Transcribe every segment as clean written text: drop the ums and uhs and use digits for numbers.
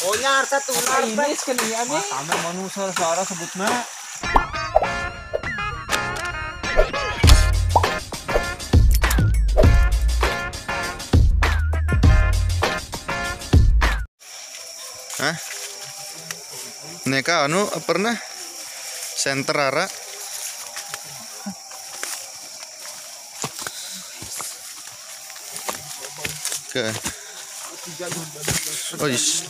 Oh nyar satu nar Ini sekali ani. Kami manusia suara sebutnya. Hah? Neka anu pernah center ara. Oke. Oh, yes.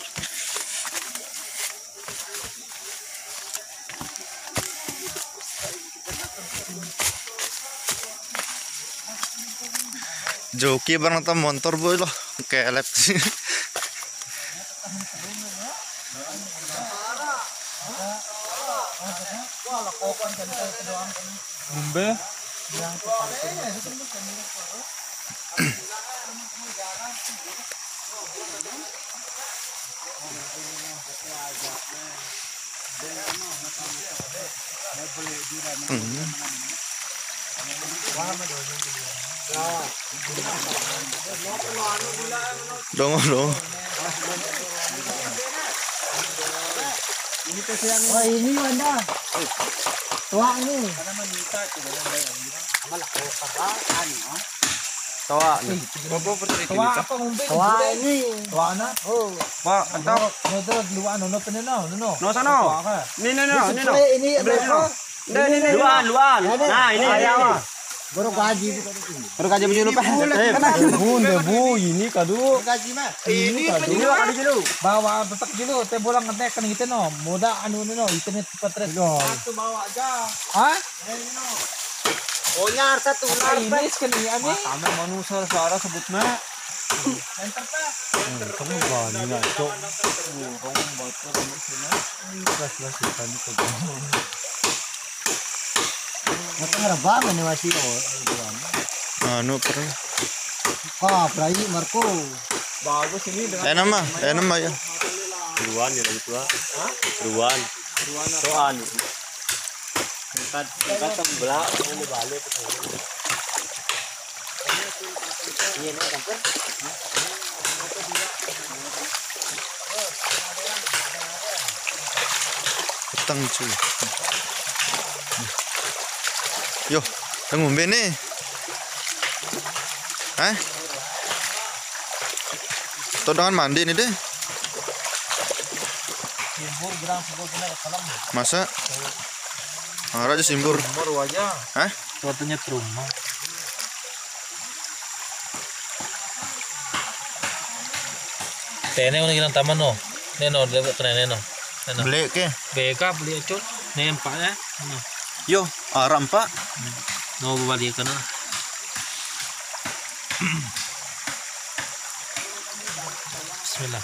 Joki barang nonton motor boy loh, kayak lap sih. Mumbe. Dong dong. Oh ini Wanda. Tua ini. Tawa. Tua apa mumbe? Tua ini. Tua na. Oh. Pak, atau Noto luan no peneno no. no sana. Ini no. Ini berapa? Ini luan. Nah, ini ayawa. Baru gaji Baru kaji baju lupa. Bu, ini kadu. gaji mah. Ini kadu. Ini kali dulu. Bawa betak dulu, teh bolang ngetek kan gitu no. Muda anu no, internet petres no. Satu bawa aja. Hah? Ini no. Oh nyar satu nar. Ini sekali ani. Kami manusia suara sebutnya. Center pa. Kamu bani ngaco. Kamu baca kamu sini. Kelas ikan itu. Nakaharap ni masih Anu pernah. Ah, Prai Marco. Bagus ini dengan Enak ya. Ruan ya itu ah. Ruan. Soan. Angkat sebelah ini balik. Ini campur. Petang cuy. Yo, tengok ngombe nih. Hah? Tuh dengan mandi nih deh. simbur gerang simbur kena salam. Masa? Ara aja simbur. Simbur wajah. Hah? Suatunya rumah. Tene udah kilang taman no. Neno lewat kena neno. Beli ke? BK beli acun. Nempaknya. Yo, aram pak. No balik kana. Bismillah.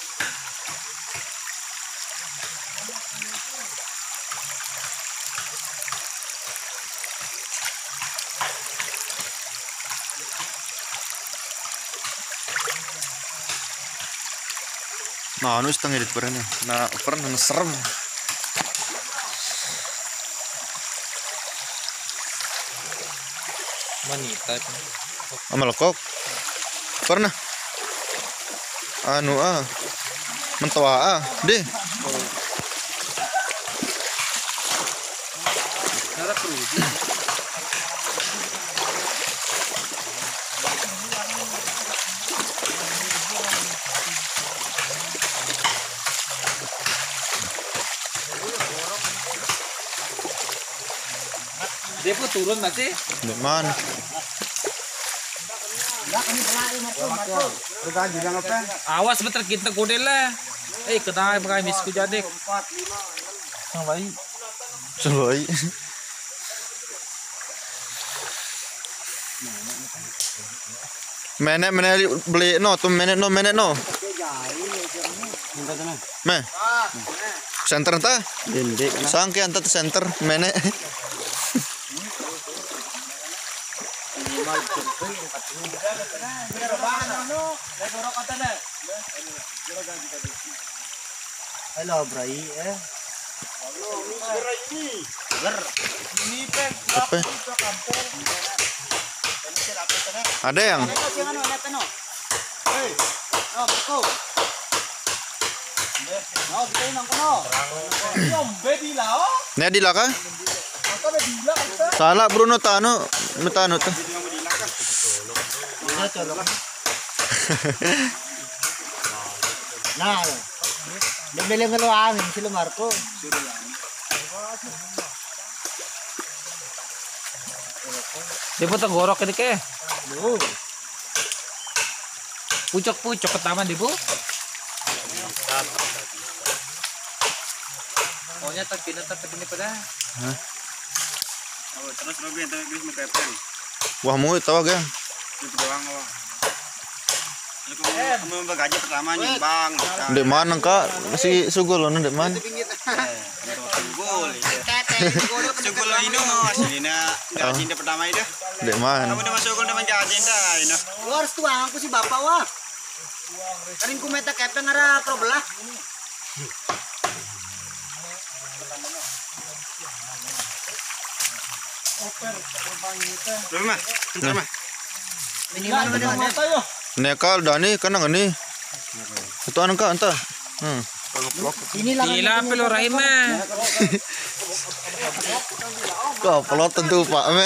Nah, anu setengah edit pernah. Nah, pernah serem. Manita. Amalkok. Pernah. Anu mentua deh. Nara perlu. Dia pun turun masih. Di mana? Awas betul kita kodel lah. Kena pakai misku jadi. Yang baik. Sesuai. Menek beli no tuh menek no. Me. Center ta? Sangke anta center menek. Hello, Bray. Apa? Ada yang? Ne dila ka? Sala Bruno tano to. Nah, bibili ng luangin sila Marco. Di po tanggorok ini ke. Pucok-pucok ke taman di bu. Pokoknya tak ini pada. Terus Robin terus magkapel. Wah mo tawag yan. Itu doang oh. Kamu bagaja pertama nyumbang. Ndek man ka si sugol ano ndek man. Sugol. Sugol ini aslina agenda pertama itu. Ndek man. Kamu udah masuk udah menjadi agenda ini. Lu harus tuang aku si bapak wah. Karin ku meta kepeng ngara probelah. Rumah. Rumah. Minimal mata yo. Nekal Dani kana ngani. Ito anong ka anta. Ini lang. Gila pelo rahim mah. Ka pelot tentu Pak me.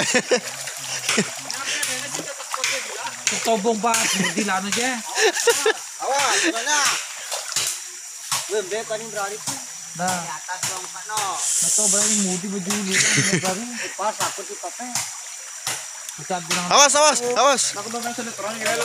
Tobong banget di lano aja. Awas, mana? Wembe kaning berari tu. Nah, Atas bang Pak no. atau berani mudi baju ni kan Pas aku di pape. Ucap bilang Awas. Aku bakal seletron gitu.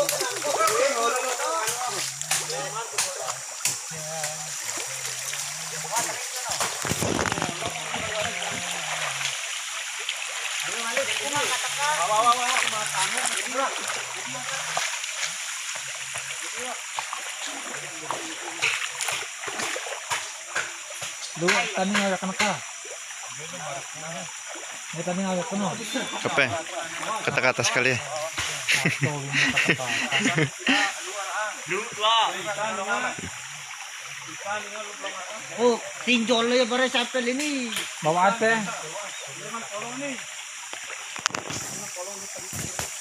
Dua tani ngawak ka. May tani ngawak ko no. Kape. Kata-kata sekali. Oh, tinjol ya para sapel ini. Bawa ate.